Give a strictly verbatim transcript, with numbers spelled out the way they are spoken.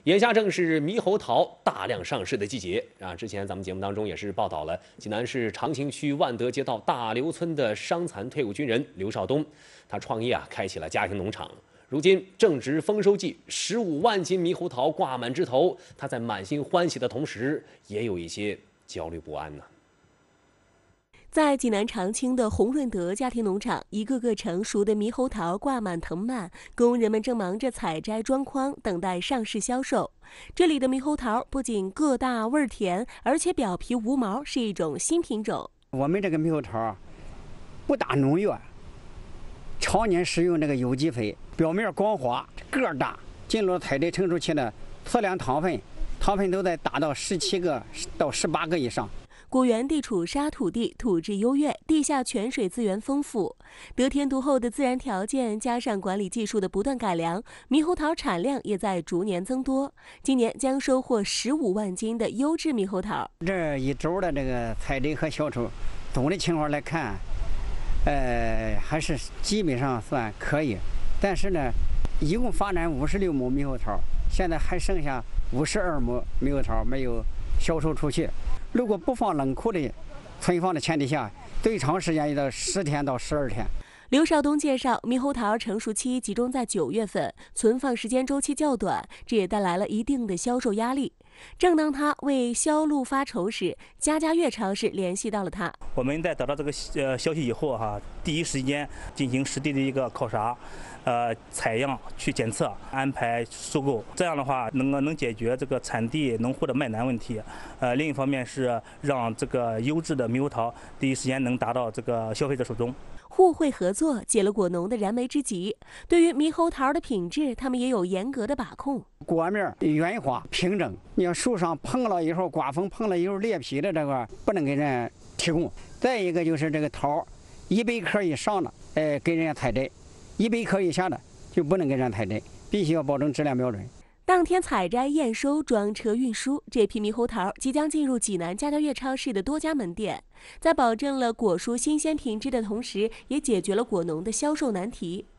眼下正是猕猴桃大量上市的季节啊！之前咱们节目当中也是报道了济南市长清区万德街道大刘村的伤残退伍军人刘少东，他创业啊，开启了家庭农场。如今正值丰收季，十五万斤猕猴桃挂满枝头，他在满心欢喜的同时，也有一些焦虑不安呢。 在济南长清的洪润德家庭农场，一个个成熟的猕猴桃挂满藤蔓，工人们正忙着采摘装筐，等待上市销售。这里的猕猴桃不仅个大味儿甜，而且表皮无毛，是一种新品种。 我们这个猕猴桃不打农药，常年使用这个有机肥，表面光滑，个儿大，进入采摘成熟期呢，测量糖分，糖分都在达到十七个到十八个以上。 果园地处沙土地，土质优越，地下泉水资源丰富，得天独厚的自然条件加上管理技术的不断改良，猕猴桃产量也在逐年增多。今年将收获十五万斤的优质猕猴桃。 这一周的这个采摘和销售，总的情况来看，呃，还是基本上算可以。但是呢，一共发展五十六亩猕猴桃，现在还剩下五十二亩猕猴桃没有销售出去。 如果不放冷库的存放的前提下，最长时间也得十天到十二天。 刘少东介绍，猕猴桃成熟期集中在九月份，存放时间周期较短，这也带来了一定的销售压力。正当他为销路发愁时，家家悦超市联系到了他。 我们在得到这个呃消息以后哈，第一时间进行实地的一个考察，呃，采样去检测，安排收购。这样的话，能够能解决这个产地农户的卖难问题。呃，另一方面是让这个优质的猕猴桃第一时间能达到这个消费者手中。 互惠合作解了果农的燃眉之急。对于猕猴桃的品质，他们也有严格的把控。 果面圆滑平整，你要树上碰了以后，刮风碰了以后裂皮的这个不能给人提供。再一个就是这个桃，一百克以上的，哎，给人家采摘；一百克以下的就不能给人家采摘，必须要保证质量标准。 当天采摘、验收、装车运输，这批猕猴桃即将进入济南家家悦超市的多家门店，在保证了果蔬新鲜品质的同时，也解决了果农的销售难题。